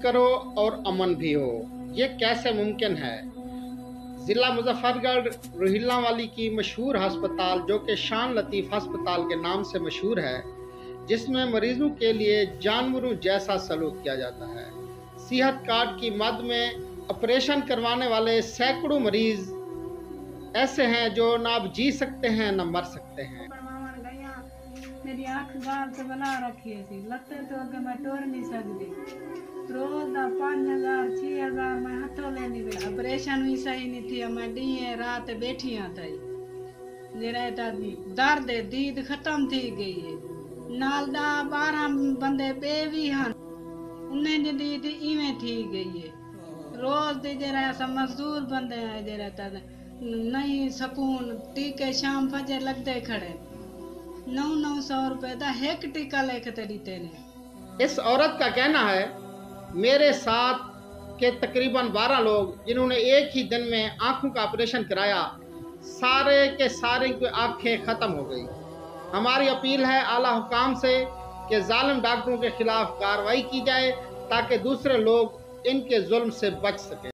करो और अमन भी हो। ये कैसे मुमकिन है? ज़िला मुजफ्फरगढ़ रोहिल्लावाली की मशहूर अस्पताल, जो कि शान लतीफ़ अस्पताल के नाम से मशहूर है, जिसमें मरीजों के लिए जानवरों जैसा सलूक किया जाता है। सेहत कार्ड की मद में ऑपरेशन करवाने वाले सैकड़ों मरीज ऐसे हैं जो ना अब जी सकते हैं ना मर सकते हैं। मेरी आँख गाल से बना रखी थी, लगते तो अगर मैं टोर नहीं सकती। रोज का 5,000 6,000 मैं हाथों लेनी गई। ऑपरेशन भी सही नहीं थी, मैं डी रात बैठी थी। दर्द दीद खत्म थी गई है। नाल 12 बंदे पे भी हैं, उन्हें दी दीद इवें थी गई है। रोज दे जरा मजदूर बंदे हैं, जरा नहीं सकून टीके शाम फजर लगते खड़े 900 रुपए का एक टीका लेके दीते ने। इस औरत का कहना है, मेरे साथ के तकरीबन 12 लोग जिन्होंने एक ही दिन में आंखों का ऑपरेशन कराया, सारे के सारे की आंखें खत्म हो गई। हमारी अपील है आला हुकाम से कि जालिम डॉक्टरों के खिलाफ कार्रवाई की जाए ताकि दूसरे लोग इनके जुल्म से बच सकें।